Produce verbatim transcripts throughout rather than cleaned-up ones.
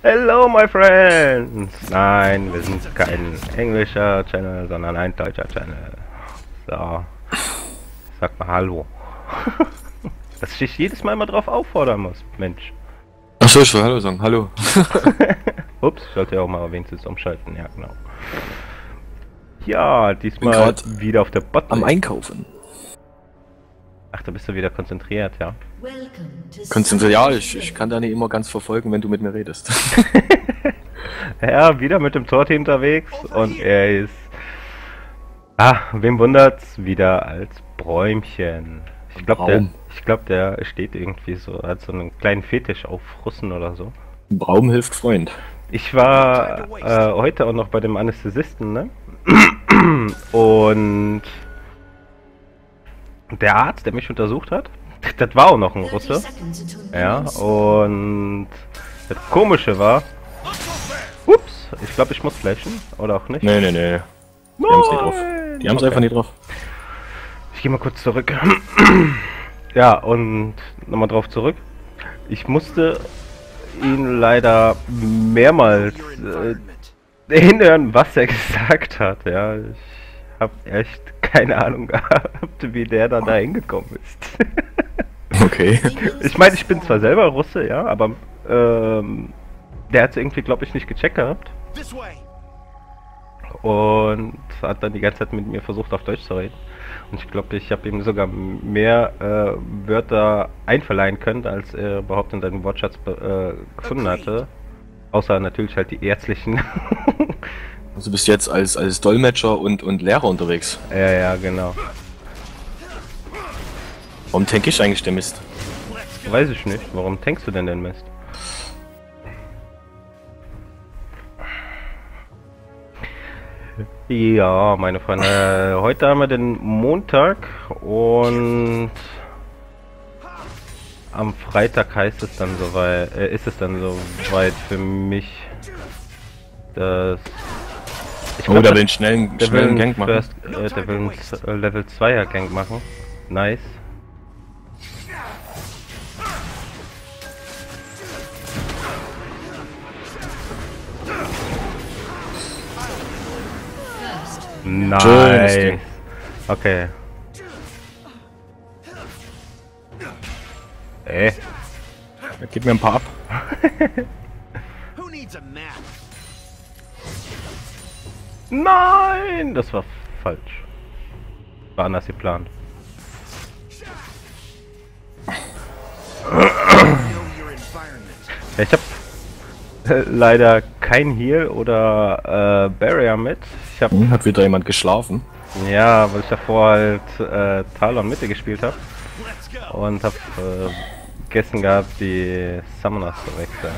Hello, my friends! Nein, wir sind kein englischer Channel, sondern ein deutscher Channel. So, sag mal Hallo. Dass ich jedes Mal mal drauf auffordern muss, Mensch. Achso, ich will Hallo sagen, Hallo. Ups, ich sollte ja auch mal wenigstens umschalten, ja genau. Ja, diesmal wieder auf der Bot. Am Einkaufen. Ach, da bist du wieder konzentriert, ja. Konzentriert, ja, ich, ich kann da nicht immer ganz verfolgen, wenn du mit mir redest. Ja, wieder mit dem Torti unterwegs und er ist... Ah, wem wundert's? Wieder als Bräumchen. Ich glaube, der, ich glaub, der steht irgendwie so, hat so einen kleinen Fetisch auf Russen oder so. Braum hilft Freund. Ich war äh, heute auch noch bei dem Anästhesisten, ne? Und der Arzt, der mich untersucht hat, das war auch noch ein Russe. Ja, und das Komische war... Ups, ich glaube, ich muss flashen, oder auch nicht? Nee, nee, nee. Die haben's nicht drauf. Die haben's okay. einfach nicht drauf. Ich gehe mal kurz zurück. Ja, und nochmal drauf zurück. Ich musste ihn leider mehrmals äh, hinhören, was er gesagt hat. Ja, ich habe echt keine Ahnung gehabt, wie der dann da hingekommen ist. Okay. Ich meine, ich bin zwar selber Russe, ja, aber ähm, der hat es irgendwie, glaube ich, nicht gecheckt gehabt. Und hat dann die ganze Zeit mit mir versucht, auf Deutsch zu reden. Und ich glaube, ich habe ihm sogar mehr äh, Wörter einverleihen können, als er überhaupt in seinem Wortschatz äh, gefunden hatte. Außer natürlich halt die ärztlichen. Also bist du jetzt als, als Dolmetscher und, und Lehrer unterwegs? Ja, ja, genau. Warum tank ich eigentlich den Mist? Weiß ich nicht. Warum tankst du denn den Mist? Ja, meine Freunde, heute haben wir den Montag und am Freitag heißt es dann soweit, äh, ist es dann soweit für mich, dass ich glaub, oh, der will einen schnellen, der schnellen will Gank machen. First, äh, der will einen Level zweier Gank machen. Nice. Nice. Okay. Ey. Gib mir ein paar ab. Nein, das war falsch. War anders geplant. Ich hab äh, leider kein Heal oder äh, Barrier mit. Ich hab, hm, hat wieder jemand geschlafen. Ja, weil ich davor halt äh, Talon Mitte gespielt habe und hab äh, vergessen gehabt, die Summoners zu wechseln.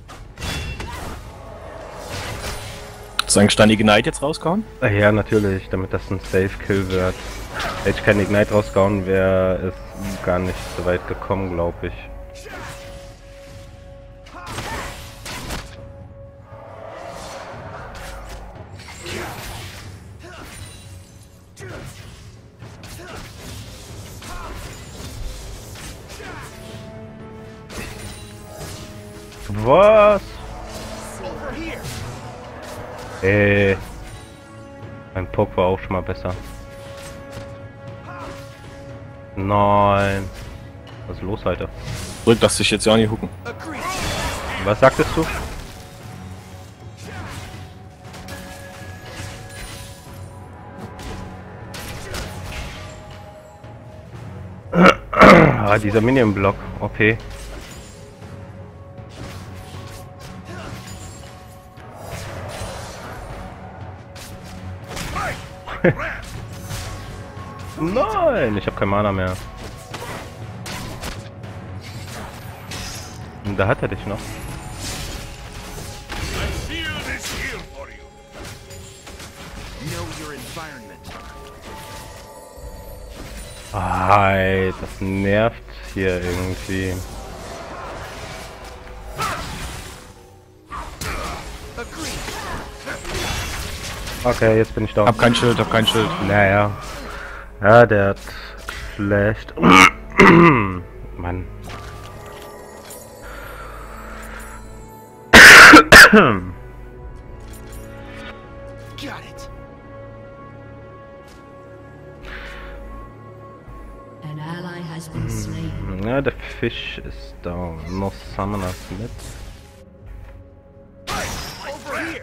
Hast du eigentlich deine Ignite jetzt rausgehauen? Ja, natürlich, damit das ein Safe Kill wird. Hätte ich keinen Ignite rausgehauen, wäre es gar nicht so weit gekommen, glaube ich. Was? Ey. Mein Poke war auch schon mal besser. Nein. Was ist los, Alter? Drück, dass dich jetzt ja nicht hucken. Was sagtest du? Ah, dieser Minion-Block. Okay. Nein, ich habe kein Mana mehr. Und da hat er dich noch. Ah, ey, das nervt hier irgendwie. Okay, jetzt bin ich da. Hab kein Schild, hab kein Schild. Naja. Ja, der hat geflasht. Mann. Got it. An ally has been slain. Ja, der Fisch ist down. Noch Summoners mit. Over here.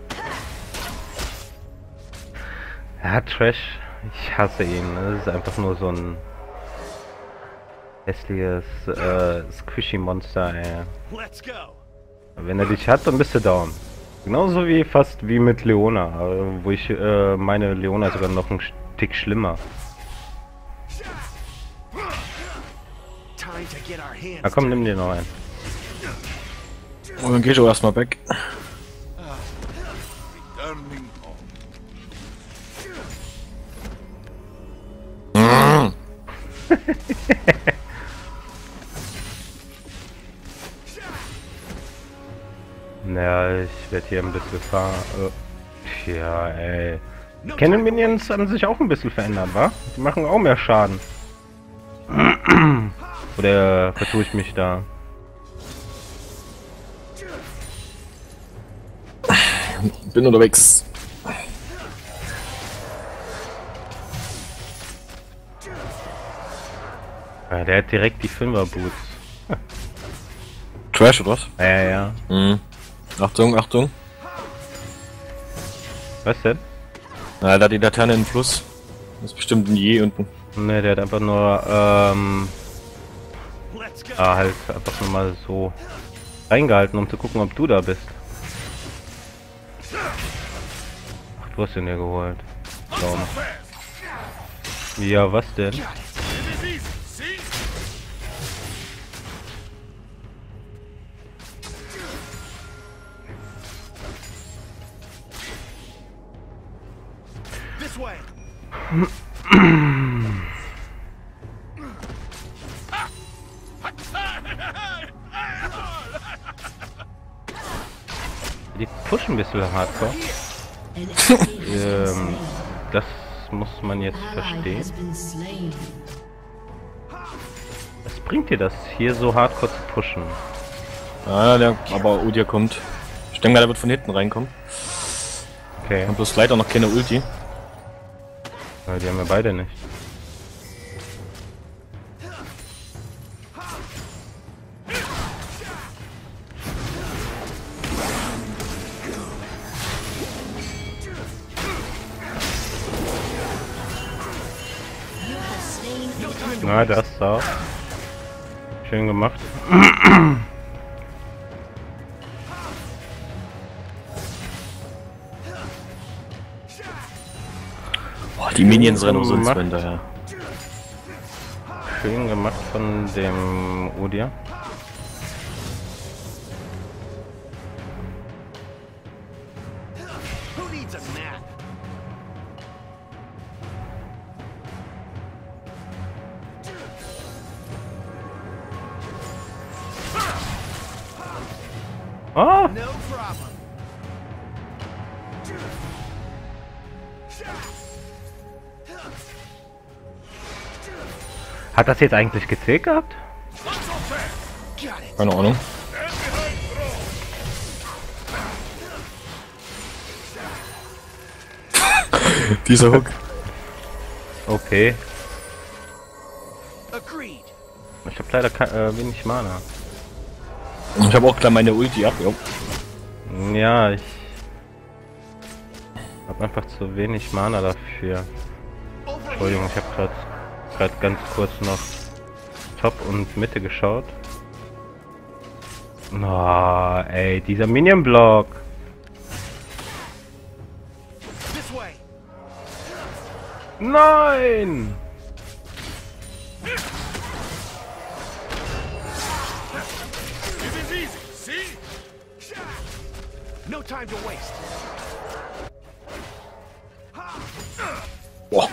Ja, Trash. Ich hasse ihn. Das ist einfach nur so ein hässliches äh, Squishy-Monster, ey. Let's go. Wenn er dich hat, dann bist du down. Genauso wie fast wie mit Leona, äh, wo ich äh, meine Leona sogar noch einen Tick schlimmer. Time to get our hands. Na komm, nimm dir noch einen. Und dann geh ich auch erstmal weg. Returning home. Naja, ich werde hier ein bisschen fahren. Äh, ja, ey. Die Cannon Minions haben sich auch ein bisschen verändert, wa? Die machen auch mehr Schaden. Oder vertue ich mich da? Bin unterwegs. Ja, der hat direkt die Fünfer Boots. Trash oder was? Ja, ja, ja. Mhm. Achtung, Achtung. Was denn? Na, da die Laterne in Plus. Das ist bestimmt ein Je unten. Ne, der hat einfach nur, ähm, Let's go. ah, halt einfach nur mal so reingehalten, um zu gucken, ob du da bist. Ach, du hast den ja geholt. Warum? Ja, was denn? Got it. This is easy. See? This way. Die pushen ein bisschen hardcore. An enemy has been Ähm, slain. das muss man jetzt Ally verstehen. has been slain. Was bringt dir das, hier so hardcore zu pushen? Ah, der, aber Udia kommt. Ich denke mal, der wird von hinten reinkommen. Okay, Und bloß leider noch keine Ulti. weil die haben wir beide nicht. You have slain an Na, das da. Schön gemacht. Boah, die Minions rennen Gemacht. umsonst hinterher. Schön gemacht von dem Odia. Who needs a nap? Oh! No problem. Hat das jetzt eigentlich gezählt gehabt? Got it. Keine Ahnung. Dieser Hook. Okay. Agreed. Ich habe leider ke- äh, wenig Mana. Ich habe auch klar meine Ulti ab, jo. Ja, ich habe einfach zu wenig Mana dafür. Over here. Entschuldigung, ich habe gerade gerade ganz kurz noch Top und Mitte geschaut. Na, ey, dieser Minion-Block. This way. Nein! This is easy. See? No time to waste. Boah.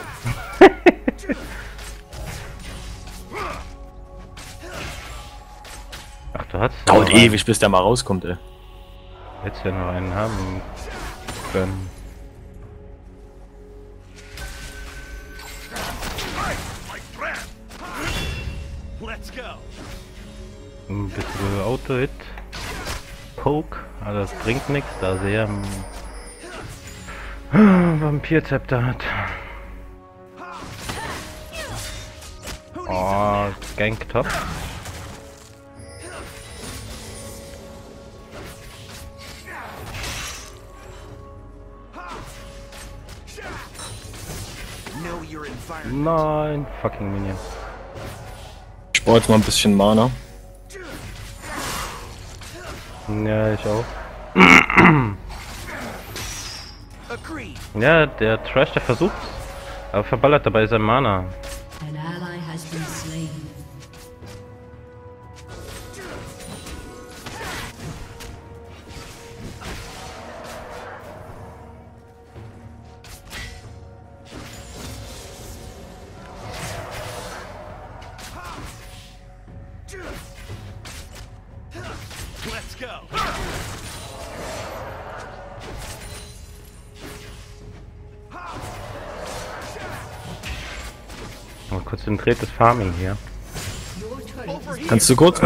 Ach, du hast Dauert noch einen- ewig, bis der mal rauskommt, ey. Hättest ja noch einen haben können. Let's go. Ein bisschen Auto-Hit. Poke, aber das bringt nichts, da sie ja ein Vampirzepter hat. Oh, Gank top. Know your environment. Nein, fucking Minion. Ich brauche jetzt mal ein bisschen Mana. Ja, ich auch. Agreed. Ja, der Trash, der versucht, aber verballert dabei sein Mana. An ally has been slain. Let's go. Mal konzentriertes Farming hier. Your turret Over here. Kannst du kurz?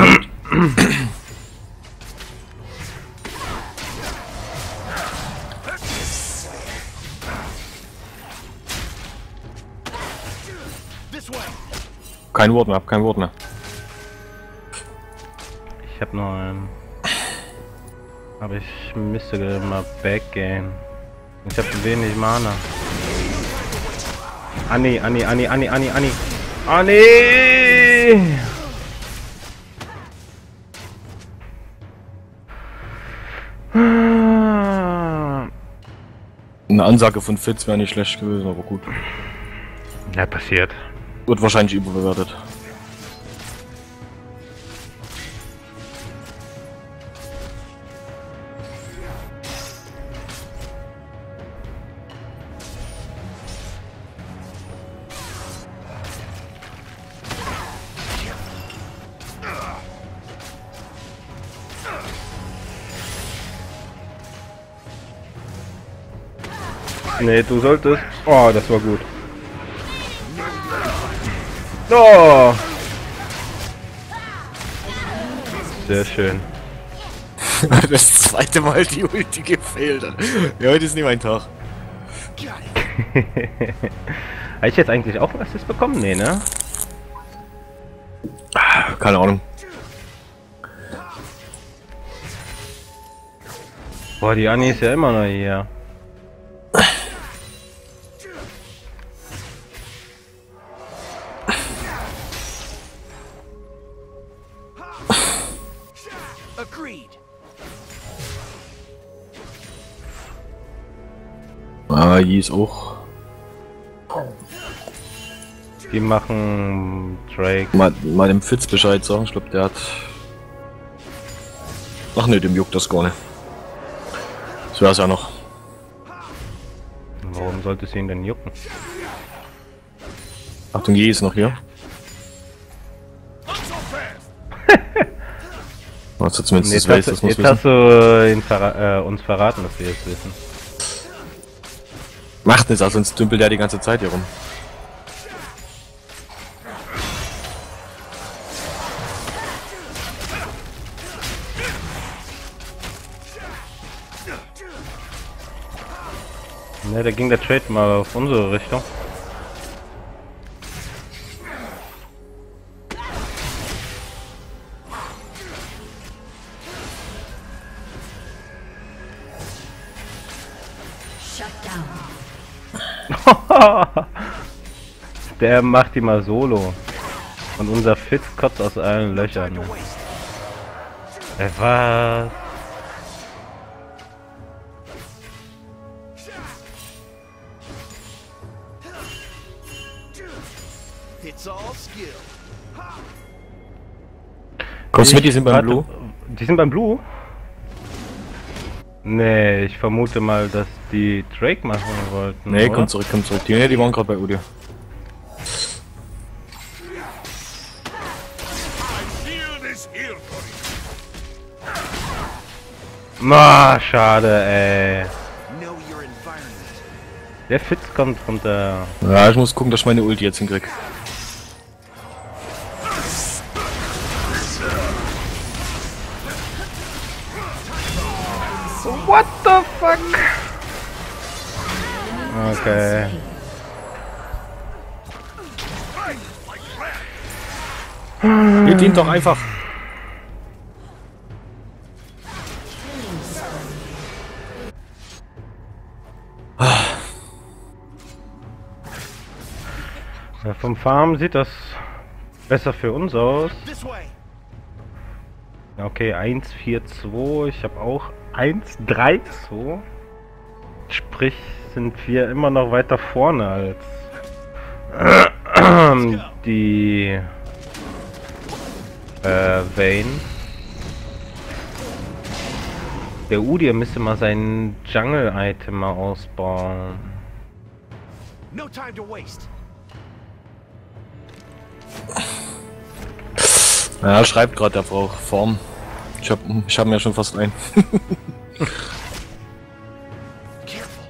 This way. Kein Wort mehr, hab kein Wort mehr. Ich hab noch einen. Aber ich müsste mal backgehen. Ich hab wenig Mana. Anni, Anni, Anni, Anni, Anni, Anni. Anni! Eine Ansage von Fitz wäre nicht schlecht gewesen, aber gut. Ja, passiert. Wird wahrscheinlich überbewertet. Nee, du solltest. Oh, das war gut. Oh! Sehr schön. Das zweite Mal die Ulti gefehlt hat. Ja, heute ist nicht mein Tag. Habe ich jetzt eigentlich auch was bekommen? Nee, ne? Keine Ahnung. Boah, die Anni ist ja immer noch hier. Agreed. Ah, die ist auch. Die machen Drake. Mal, mal dem Fitz Bescheid sagen, ich glaube der hat. Ach ne, dem juckt das gar nicht. Das wär's ja noch. Warum sollte es ihn denn jucken? Achtung, je ist noch hier. Not so fast. Was jetzt zumindest Jetzt, das weiß, hast, das du- muss jetzt wissen. hast du äh, ihn verra äh, uns verraten, dass wir jetzt wissen. Macht nichts, also sonst dümpelt der die ganze Zeit hier rum. Ne, da ging der Trade mal auf unsere Richtung. shut down. Der macht die mal solo. Und unser Fitz kotzt aus allen Löchern. Time Ne? to waste. Ey, was? It's all skill. Kommst du mit, die sind beim Warte, Blue? Die sind beim Blue? Nee, ich vermute mal, dass die Drake machen wollten. Nee, oder? komm zurück, komm zurück. Die, nee, die waren gerade bei Udir. I feel this here for you. Ah, schade, ey. Know your environment. Der Fitz kommt runter. Ja, ich muss gucken, dass ich meine Ulti jetzt hinkrieg. What the fuck? Okay. Geht ihn doch einfach. Ja, vom Farm sieht das besser für uns aus. This way. Okay, eins vier zwei. Ich habe auch eins drei zwei. Sprich, sind wir immer noch weiter vorne als die äh, Vayne. Der Udyr müsste mal sein Jungle-Item mal ausbauen. No time to waste. Ja, schreibt gerade der Frau Form. Ich hab, ich hab mir ja schon fast ein. Careful.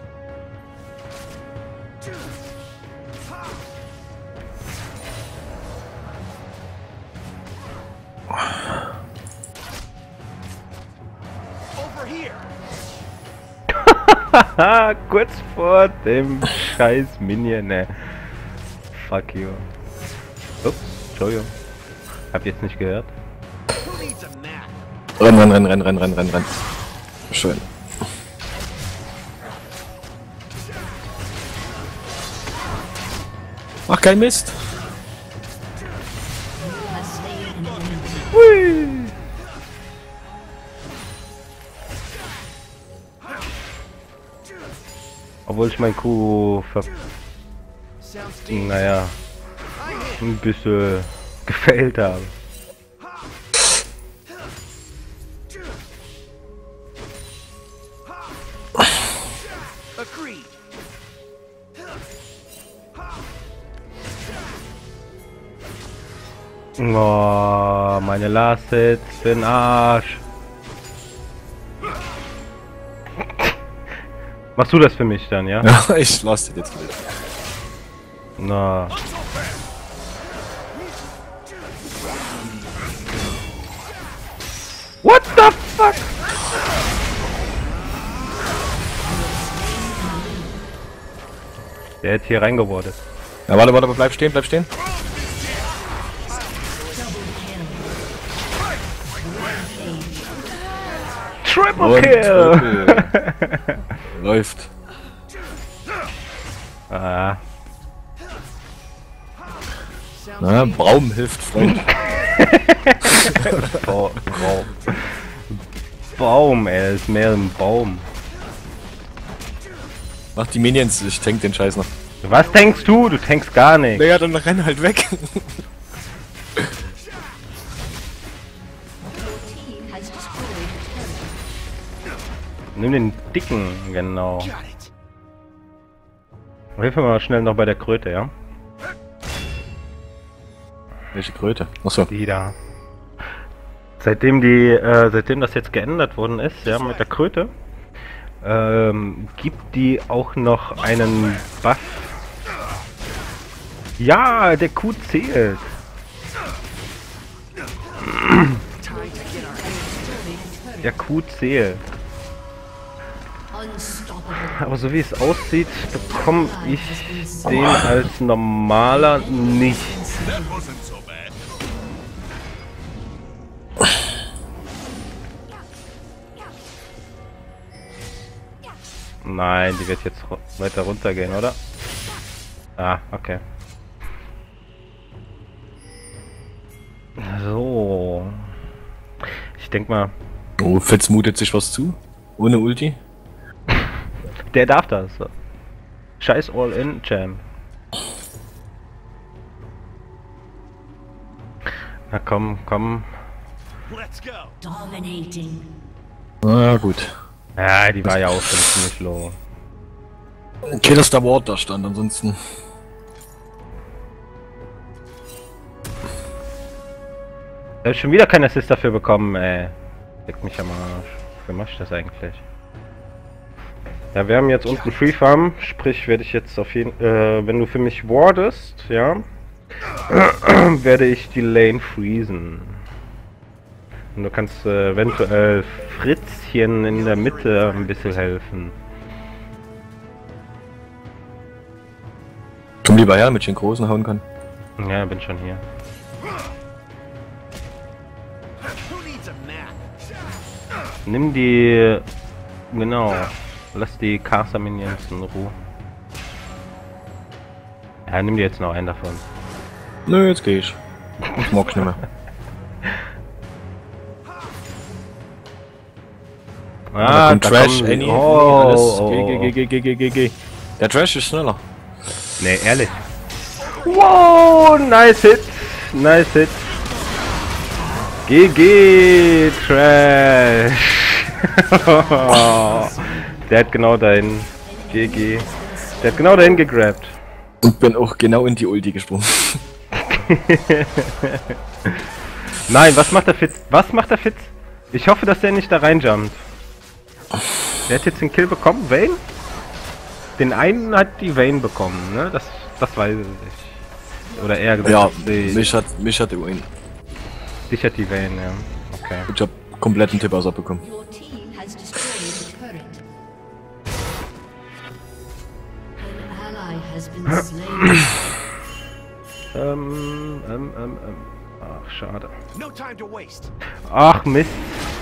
Over here. Haha, kurz vor dem scheiß Minion, ne. Fuck you. Ups, Entschuldigung. Hab jetzt nicht gehört. Who needs a nap? Renn, renn, renn, renn, renn, renn, renn, renn. Schön. Ach, kein Mist. Has slain an enemy. Hui. Obwohl ich mein Kuh ver... Sounds deep. naja, ein bisschen gefällt habe. Agreed. Oh, meine Last Hits für Arsch. Machst du das für mich dann, ja? Ja, ich lasse jetzt wieder. Na. What the fuck? Der hat hier reingewordet. Ja, warte, warte, bleib stehen, bleib stehen. Triple Und Kill! Triple. Läuft. Ah, Na, Braum hilft, Freund. Ba Baum. Baum, er ist mehr ein Baum. Mach die Minions, ich tank den Scheiß noch. Was denkst du? Du tankst gar nichts. Naja, dann renn halt weg. Team has destroyed a turret. Nimm den dicken, genau. Got it. Hilf mir mal schnell noch bei der Kröte, ja? Welche Kröte? Achso. Die da. Seitdem die, äh, seitdem das jetzt geändert worden ist, ja, mit der Kröte, ähm, gibt die auch noch einen Buff. Ja, der Q zählt. Der Q zählt. Unstoppable. Aber so wie es aussieht, bekomme ich den als normaler nicht. That wasn't so bad. Nein, die wird jetzt ru- weiter runtergehen, oder? Ah, okay. So. Ich denk mal, Oh, Fitz mutet sich was zu? Ohne Ulti? der darf das. Scheiß All-In-Jam. Na komm, komm. Let's go. Dominating. Na ja, gut. Ja, die war ja auch schon ziemlich low. Okay, dass der Ward da stand, ansonsten. Da hab ich schon wieder keinen Assist dafür bekommen, ey. Leck mich am Arsch. Wie mach ich das eigentlich? Ja, wir haben jetzt unten Free Farm, sprich werde ich jetzt auf jeden äh, wenn du für mich wardest, ja, werde ich die Lane freezen. Und du kannst äh, eventuell Fritzchen in der Mitte ein bisschen helfen. Komm lieber her, damit ich den Großen hauen kann. Ja, bin schon hier. Who needs a map? Nimm die... Genau. Lass die Caster Minions in Ruhe. Ja, nimm dir jetzt noch einen davon. Nö, jetzt geh ich. Ich mag's nicht mehr. Ah, kommt da Trash, kommen- Annie, oh, alles. oh, Geh, oh. geh, geh, geh, geh, geh, geh. Der Trash ist schneller. Nee, ehrlich. Wow, nice Hit. Nice Hit. G G, Trash. Der hat genau dahin. G G. Der hat genau dahin gegrabt. Und bin auch genau in die Ulti gesprungen. Nein, was macht der Fitz? Was macht der Fitz? Ich hoffe, dass der nicht da reinjumpt. Der hat jetzt den Kill bekommen, Vayne? Den einen hat die Vayne bekommen, ne? Das, das weiß ich. Oder eher gesagt, Ja, die, mich hat, mich hat Wayne. dich hat die Vayne, ja. Okay. Ich hab kompletten Tipp ausabbekommen. Your team has destroyed a turret. An ally has been slain. Ähm, ähm, ähm, ähm. Ach, schade. No time to waste. Ach, Mist.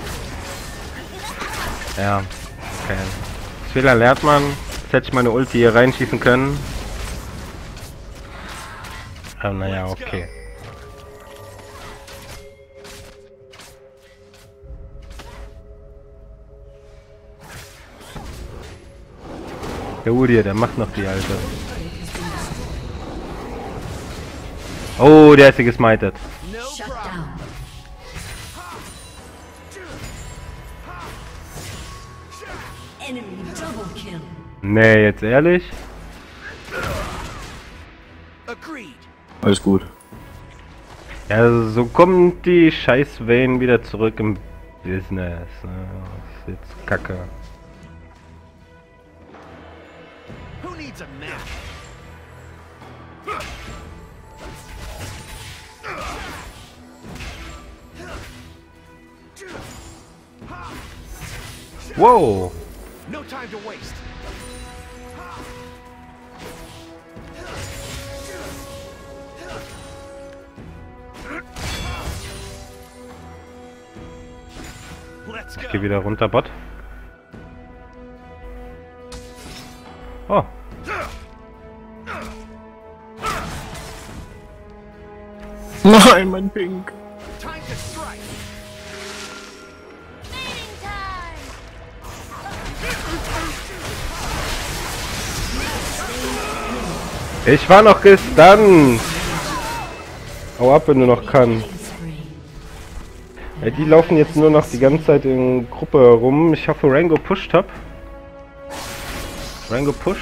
Ja, okay. Fehler lernt man. Jetzt hätte ich meine Ulti hier reinschießen können. Aber naja, okay. Der Udir, der macht noch die alte. Oh, der ist sie gesmited. No Shut problem. down. Enemy double kill. Nee, jetzt ehrlich? Agreed. Alles gut. Ja, so kommt die scheiß Vayne wieder zurück im Business. Ne? Das ist jetzt kacke. Who needs a map? Wow! No time to waste. Let's Ich go. geh wieder runter, Bot. Oh. Nein, mein Pink. Time to strike. Ich war noch gestunt! Hau ab, wenn du noch kannst. Ja, die laufen jetzt nur noch die ganze Zeit in Gruppe herum. Ich hoffe, Rango pusht hab. Rango push.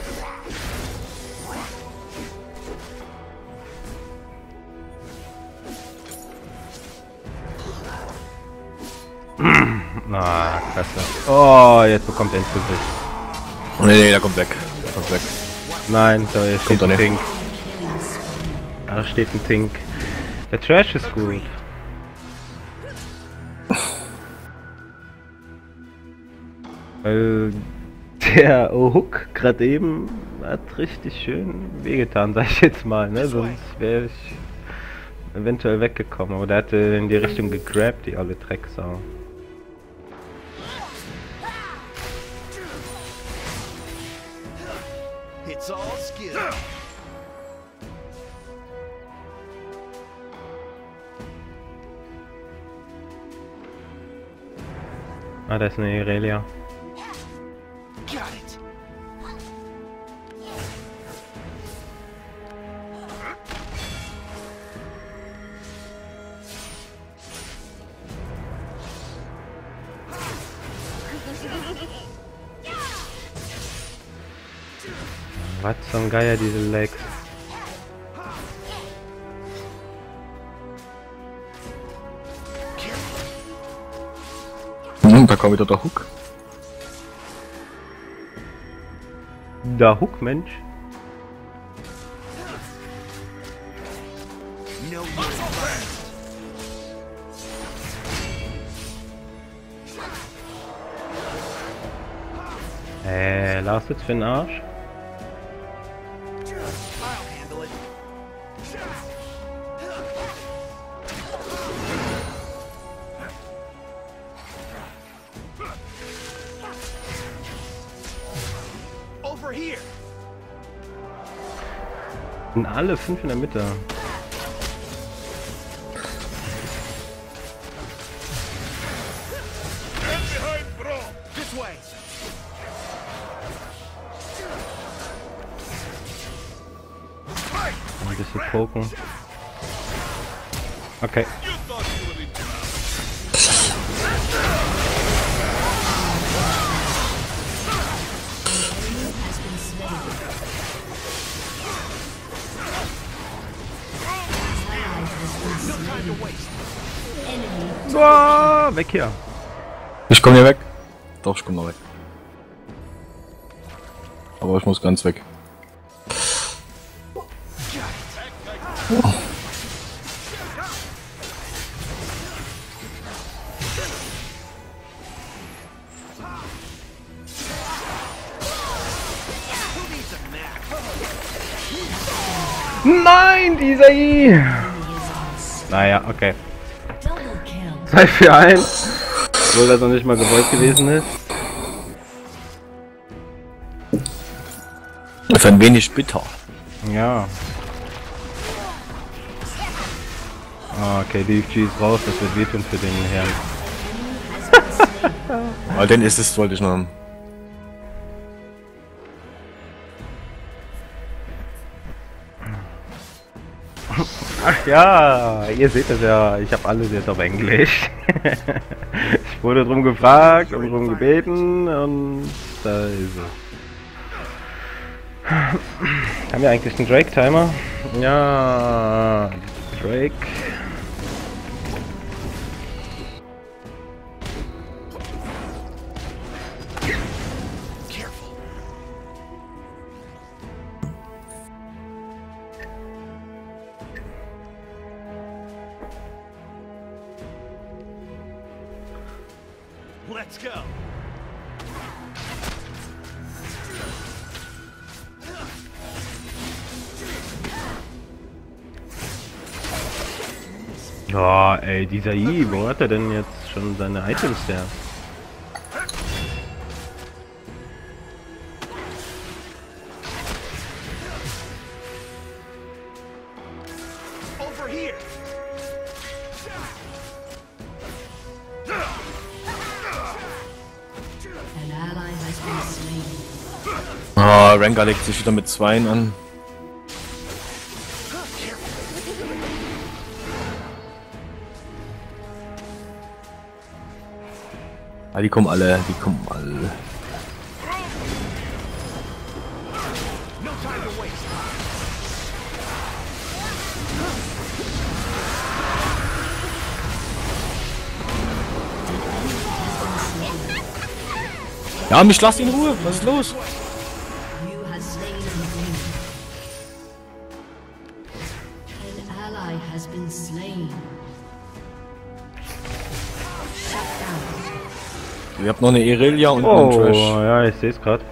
Ah, klasse. Oh, jetzt bekommt er ins Gesicht. Oh, nee, nee, der kommt weg. Der kommt weg. Nein, da steht Kommt er ein nicht. Pink. Da steht ein Pink. Der Trash ist gut. Weil der Hook gerade eben hat richtig schön wehgetan, sag ich jetzt mal, ne? Sonst wäre ich eventuell weggekommen, aber der hatte in die Richtung gegrabt, die alle Drecksau. It's all skill. Ah, da ist eine Irelia. Got it. Was zum Geier diese Legs? Hm, da kommt wieder der Hook. Der Hook, Mensch. No use. Äh, Lars jetzt für den Arsch? I'll handle it. Over here. Sind alle fünf in der Mitte. This way. Ein bisschen poken. Okay. Boah, weg hier. Ich komm hier weg. Doch, ich komm noch weg. Aber ich muss ganz weg. Oh. Nein, dieser I. Naja, okay. Double kill. zwei für eins. Obwohl das noch nicht mal gewollt gewesen ist. Das ist ein wenig bitter. Ja. Ah, okay, D F G ist raus, das wird wehtun für den Herrn. Aber den ist es, wollte ich noch haben. Ach ja, ihr seht es ja, ich habe alles jetzt auf Englisch. Ich wurde drum gefragt und drum gebeten und da ist es. Haben wir eigentlich einen Drake-Timer? Ja, Drake. Let's go. Ja, ey, dieser I, wo hat er denn jetzt schon seine Items her? Over here. An ally has been slain. Ah, Rengar legt sich wieder mit Zweien an. Ah, die kommen alle, die kommen alle. No time to waste. Ja, mich lasst in Ruhe, was ist los? You have slain an enemy. An ally has been slain. Shut down. Ihr habt noch eine Irelia und Oh, einen Trash. ja, ich sehe es gerade.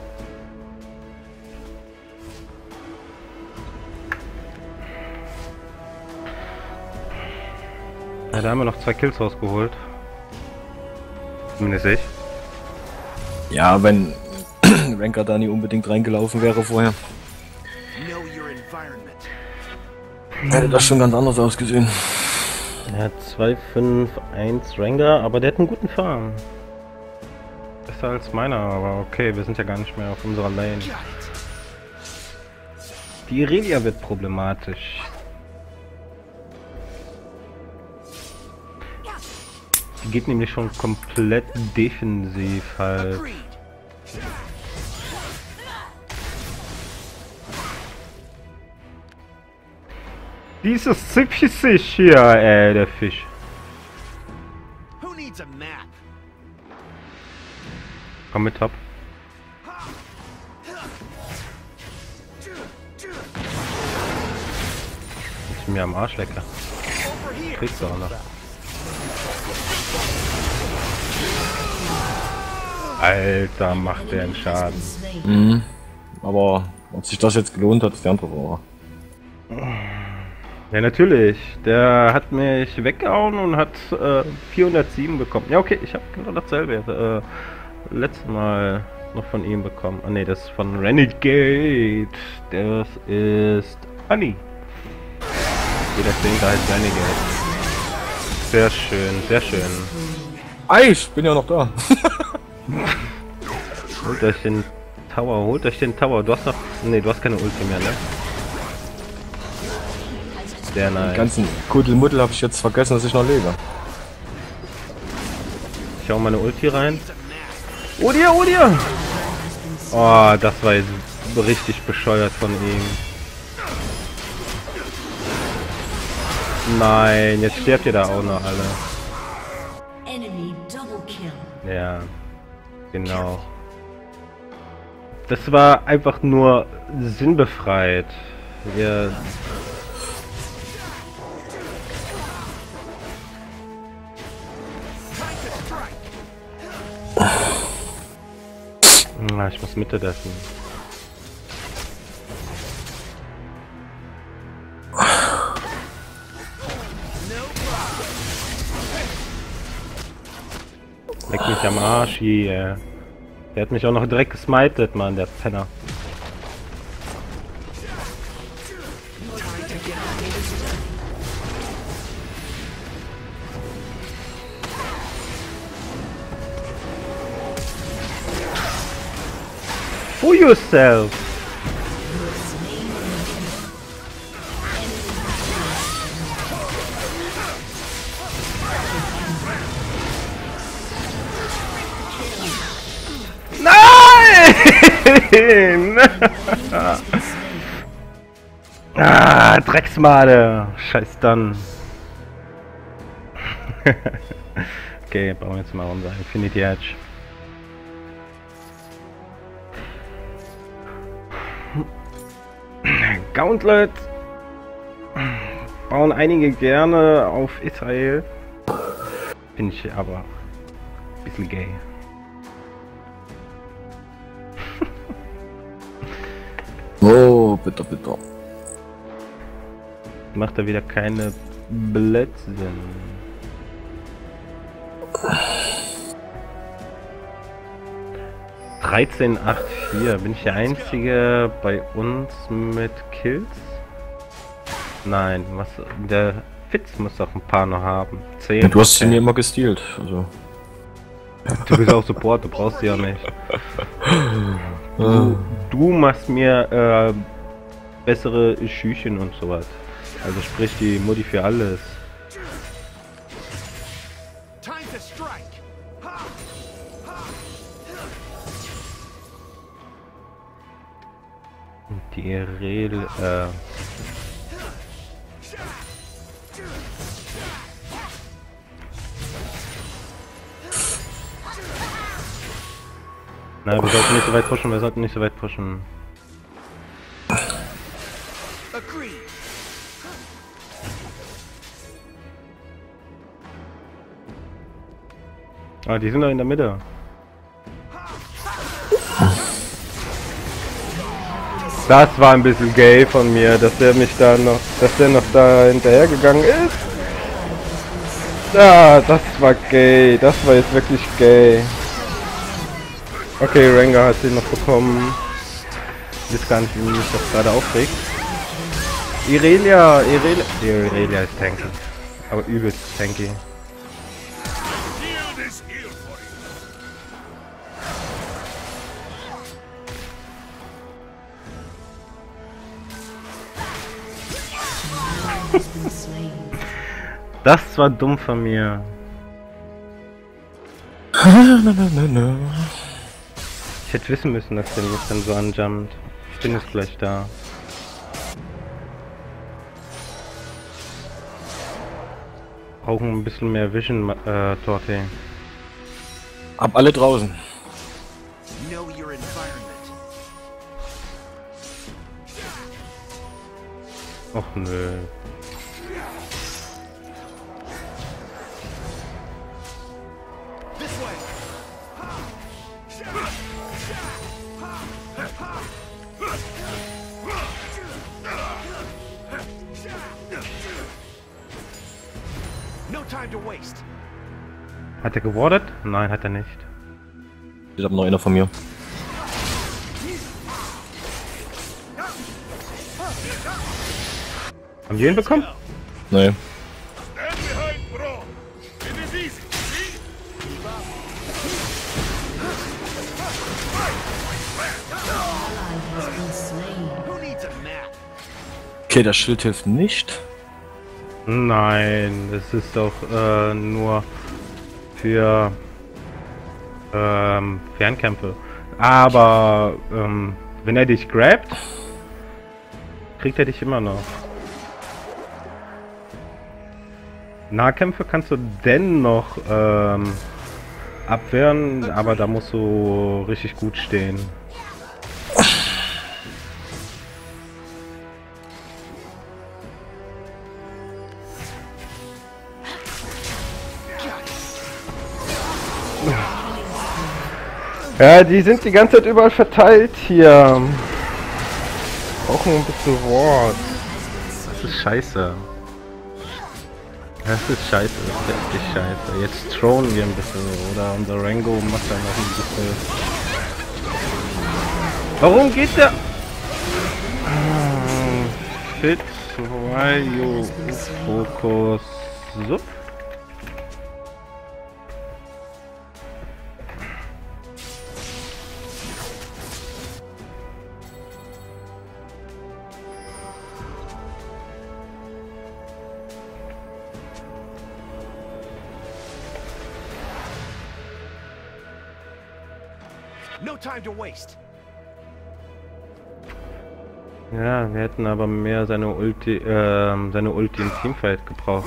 Ja, da haben wir noch zwei Kills rausgeholt. Zumindest ich. Ja, wenn Rengar da nie unbedingt reingelaufen wäre vorher, Know your environment. hätte das schon ganz anders ausgesehen. Er hat zwei fünf eins Rengar, aber der hat einen guten Farm. Besser als meiner, aber okay, wir sind ja gar nicht mehr auf unserer Lane. Got it. Die Irelia wird problematisch. Die geht nämlich schon komplett defensiv halt. Agreed. Dieses Fisch hier, äh, der Fisch. Who needs a map? Komm mit, top. Ist mir am Arsch lecker. Over here. Kriegst du auch noch. Alter, macht der einen Schaden. Mhm. Aber ob sich das jetzt gelohnt hat, ist die andere Frage. Ja, natürlich. Der hat mich weggehauen und hat äh, vierhundertsieben bekommen. Ja, okay, ich habe genau dasselbe äh, letztes Mal noch von ihm bekommen. Ah ne, das ist von Renegade. Das ist Annie. Jeder Klinke heißt Renegade. Sehr schön, sehr schön. Ei, ich bin ja noch da. Holt euch den Tower, holt euch den Tower. Du hast noch... Ne, du hast keine Ulti mehr, ne? Sehr nice. Den ganzen Kuddelmuddel habe ich jetzt vergessen, dass ich noch lebe. Ich hau meine Ulti rein. Oh dir, oh dir! Oh, das war jetzt richtig bescheuert von ihm. Nein, jetzt stirbt ihr da auch noch alle. Enemy double kill. Ja, genau. Das war einfach nur sinnbefreit. Wir... Ah, ich muss Mitte dessen. Leck mich am Arsch hier. Der hat mich auch noch direkt gesmited, Mann, der Penner. Fool yourself! Nein! Ah, Drecksmade! Scheiß dann. Okay, bauen wir jetzt mal unser Infinity Edge. Gauntlet bauen einige gerne auf Israel. Finde ich aber ein bisschen gay. Oh, bitte, bitte. Macht er wieder keine Blödsinn. dreizehn acht vier. Bin ich der Einzige bei uns mit Kills? Nein, was der Fitz muss doch ein paar noch haben. zehn. Ja, du hast ihn immer gestealt, also. Du bist auch Support, du brauchst sie ja nicht. Du, du machst mir äh, bessere Schüchen und sowas. Also sprich die Modi für alles. Time to strike. Ha! Die Irel, äh... Nein, wir sollten nicht so weit pushen, wir sollten nicht so weit pushen. Agreed. Ah, die sind doch in der Mitte. Das war ein bisschen gay von mir, dass der mich da noch, dass der noch da hinterher gegangen ist. Ja, das war gay, das war jetzt wirklich gay. Okay, Rengar hat sie noch bekommen. Ich weiß gar nicht, wie mich das gerade aufregt. Irelia, Irelia, Irelia ist tanky, aber übelst tanky. Das war dumm von mir. Ich hätte wissen müssen, dass der mich dann so anjumpt. Ich bin jetzt gleich da. Brauchen ein bisschen mehr Vision, äh, Torte. Ab alle draußen. Know your environment. Och nö. This way. to waste. Hat er gewardet? Nein, hat er nicht. Ich hab noch einer von mir. Haben die ihn bekommen? Nee. Stand behind, bro. It is easy. See? Ally has been slain. Who needs a map? Okay, das Schild hilft nicht. Nein, es ist doch äh, nur für ähm, Fernkämpfe. Aber ähm, wenn er dich grabt, kriegt er dich immer noch. Nahkämpfe kannst du dennoch ähm, abwehren, aber da musst du richtig gut stehen. Ja, die sind die ganze Zeit überall verteilt hier. Brauchen ein bisschen Wort. Das ist scheiße. Das ist scheiße, das ist richtig scheiße. Jetzt thronen wir ein bisschen, oder unser Rango macht da noch ein bisschen. Warum geht der? Fit, Wario, Fokus, Sub. No time to waste. Ja, wir hätten aber mehr seine Ulti, ähm, seine Ulti im Teamfight gebraucht.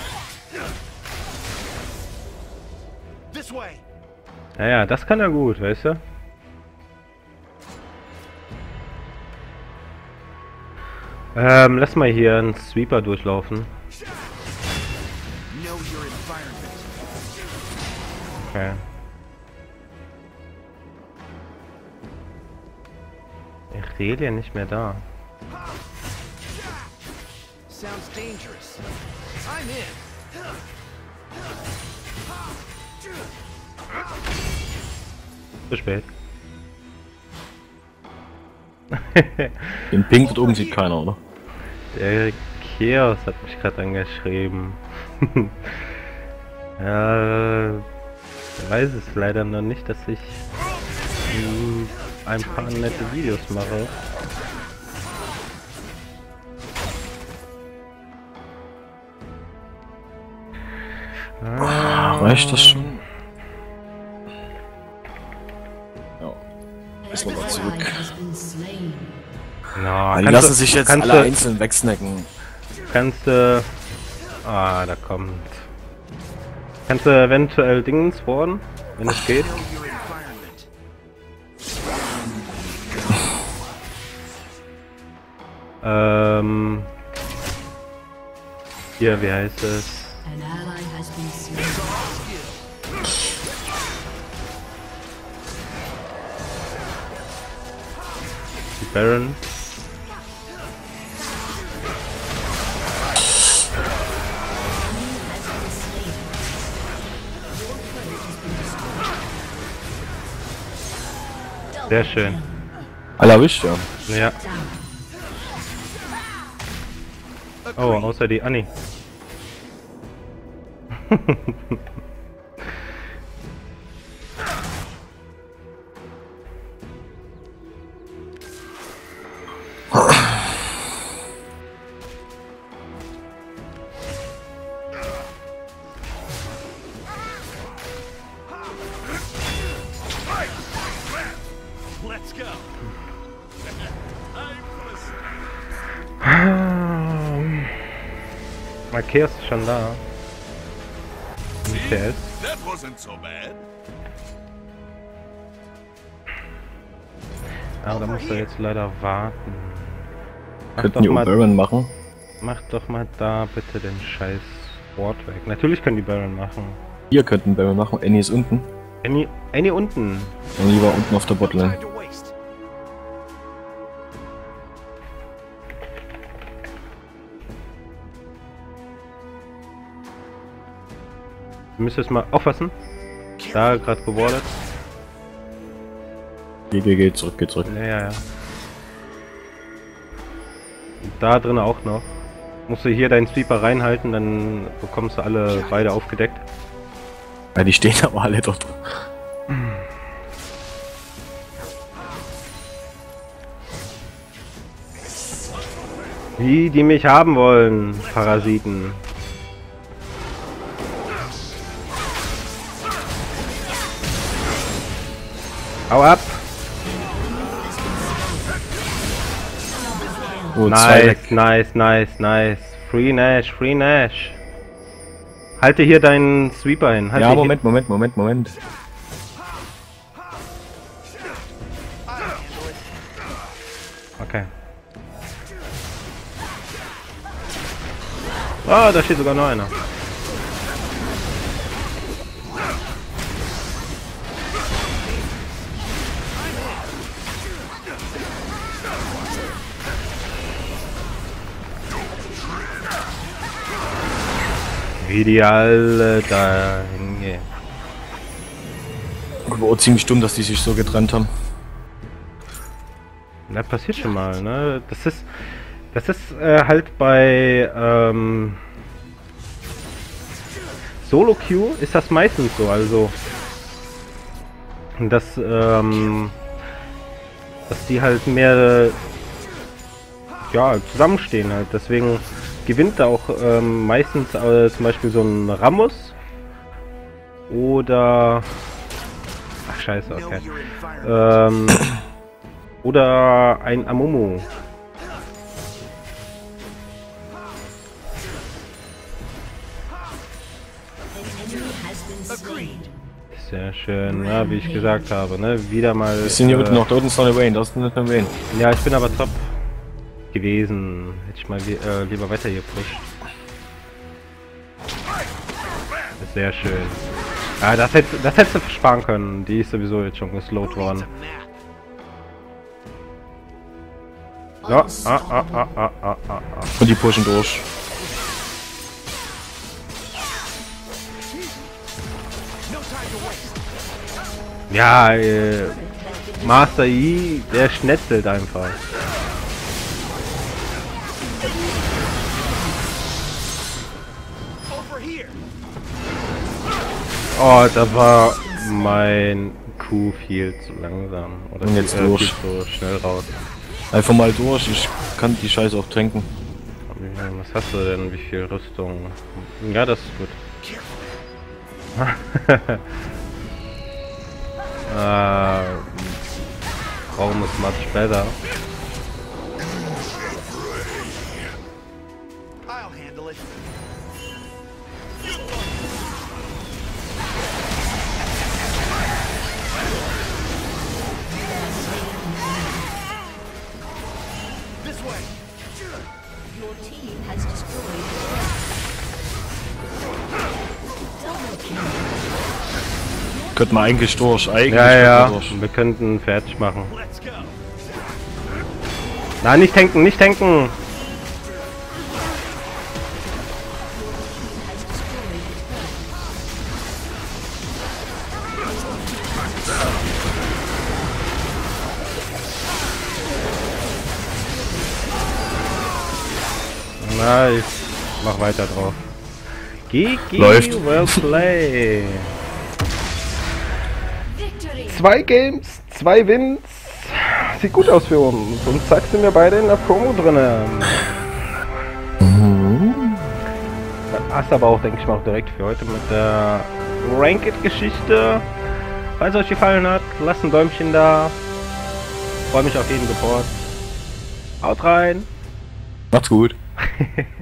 This way. Ja, ja, das kann er gut, weißt du? Ähm, lass mal hier einen Sweeper durchlaufen. Know your environment. Okay. Irelia nicht mehr da. Sounds dangerous. I'm in. Zu spät. Den Pink dort oben sieht keiner, oder? Der Chaos hat mich gerade angeschrieben. Ja, ich weiß es leider noch nicht, dass ich mh, ein paar nette Videos mache. Ah, reicht das schon? Ja. Müssen wir mal zurück. Ally has been slain. Na, Die kannst lassen du- sich jetzt kannst alle du- einzeln wegsnacken. Kannst du... Ah, da kommt... Kannst du eventuell Dingens worden, wenn es geht? Know your environment. Ähm... Hier, wie heißt es? An ally has been slain. Die Baron. Sehr schön. Alle erwischt, ja. Ja. Oh, außer die Annie. Let's go. Marquez ist schon da. T S. That wasn't so bad. Aber da musst du jetzt leider warten. Mach Könnten doch, die mal, Baron machen. mach doch mal da bitte den scheiß Ward weg. Natürlich können die Baron machen. Ihr könnt einen Baron machen. Annie ist unten. Annie, Annie unten. Annie war unten auf der No Botlane. time to waste. Du müsstest mal aufpassen. Da gerade gewordet. Geh, geh, geh, zurück, geh zurück. Ja, ja, ja. Und da drin auch noch. Musst du hier deinen Sweeper reinhalten, dann bekommst du alle beide aufgedeckt. Ja, die stehen aber alle dort. Wie die mich haben wollen, Parasiten. Hau ab! Oh, zwei Nice, weg. nice, nice, nice. Free Nash, Free Nash. Halte hier deinen Sweeper hin. Halte Ja, hier- Moment, Moment, Moment, Moment. Okay. Ah, da steht sogar noch einer. Wie die alle da hingehen. Aber auch ziemlich dumm, dass die sich so getrennt haben. Das passiert schon mal, ne? Das ist, das ist äh, halt bei ähm, Solo Queue ist das meistens so, also dass ähm, dass die halt mehr ja zusammenstehen halt. Deswegen gewinnt da auch ähm, meistens äh, zum Beispiel so ein Ramos oder ach scheiße, okay. Ähm, oder ein Amumu. Sehr schön, ja, wie ich gesagt habe, ne? Wieder mal. Wir sind hier äh, unten noch, da unten ist noch eine Wayne, da ist noch eine Wayne. Ja, ich bin aber top gewesen. Hätte ich mal äh, lieber weiter hier pusht. Sehr schön. Ah, das hätte das hättest du sparen können. Die ist sowieso jetzt schon geslowt worden. So, ah, ah, ah, ah, ah, ah, ah. Und die pushen durch. Ja, äh, Master Yi, der schnetzelt einfach. Oh, da war mein Q viel zu langsam. Oder Und jetzt viel, durch. viel zu schnell raus. Einfach mal durch, ich kann die Scheiße auch tanken. Was hast du denn? Wie viel Rüstung? Ja, das ist gut. äh, Raum ist much better. I'll handle it. This way. Your team has destroyed. Double kill. Könnte man eigentlich durch, eigentlich Ja, könnte ja, man durch. wir könnten fertig machen. Let's go. Nein, nicht tanken, nicht tanken! Has destroyed a turret. Na, ich mach weiter drauf. G G, Läuft. well play. Victory. Zwei Games, zwei Wins. Sieht gut aus für uns. Und zack sind wir beide in der Promo drinne. Hast aber auch, denke ich mal, auch direkt für heute mit der Ranked-Geschichte. Falls es euch gefallen hat, lasst ein Däumchen da. Freue mich auf jeden Support. Haut rein. Macht's gut.